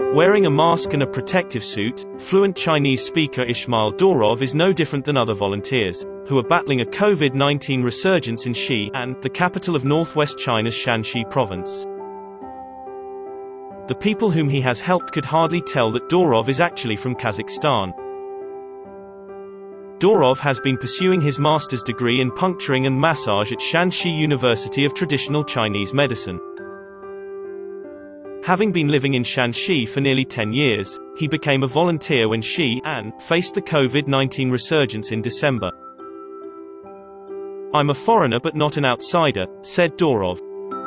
Wearing a mask and a protective suit, fluent Chinese speaker Ismail Daurov is no different than other volunteers, who are battling a COVID-19 resurgence in Xi'an, the capital of northwest China's Shaanxi province. The people whom he has helped could hardly tell that Daurov is actually from Kazakhstan. Daurov has been pursuing his master's degree in puncturing and massage at Shaanxi University of Traditional Chinese Medicine. Having been living in Shaanxi for nearly 10 years, he became a volunteer when Xi'an faced the COVID-19 resurgence in December. "I'm a foreigner but not an outsider," said Daurov.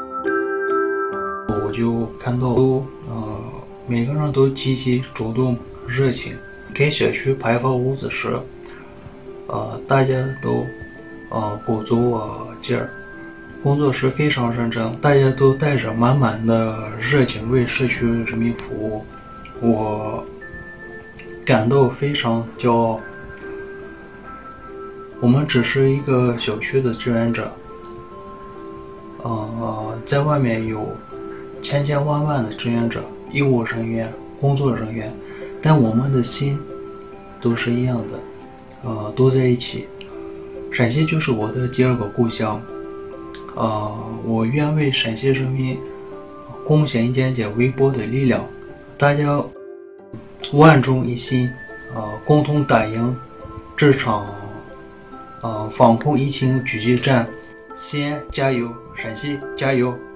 我就看到每个人都积极主动热情，给小区排放物资时，大家都鼓足劲儿，工作时非常认真，大家都带着满满的热情为社区人民服务，我感到非常骄傲。我们只是一个小区的志愿者，在外面有千千万万的志愿者、医务人员、工作人员，但我们的心都是一样的，都在一起。陕西就是我的第二个故乡，我愿为陕西人民贡献一点点微薄的力量，大家万众一心，共同打赢这场防控疫情狙击战。西安加油，陕西加油！